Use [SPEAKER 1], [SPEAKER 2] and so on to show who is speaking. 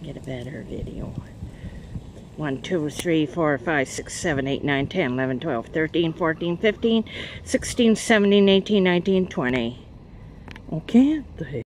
[SPEAKER 1] get a better video. 1, 2, 3, 4, 5, 6, 7, 8, 9, 10, 11, 12, 13, 14, 15, 16, 17, 18, 19, 20. Okay.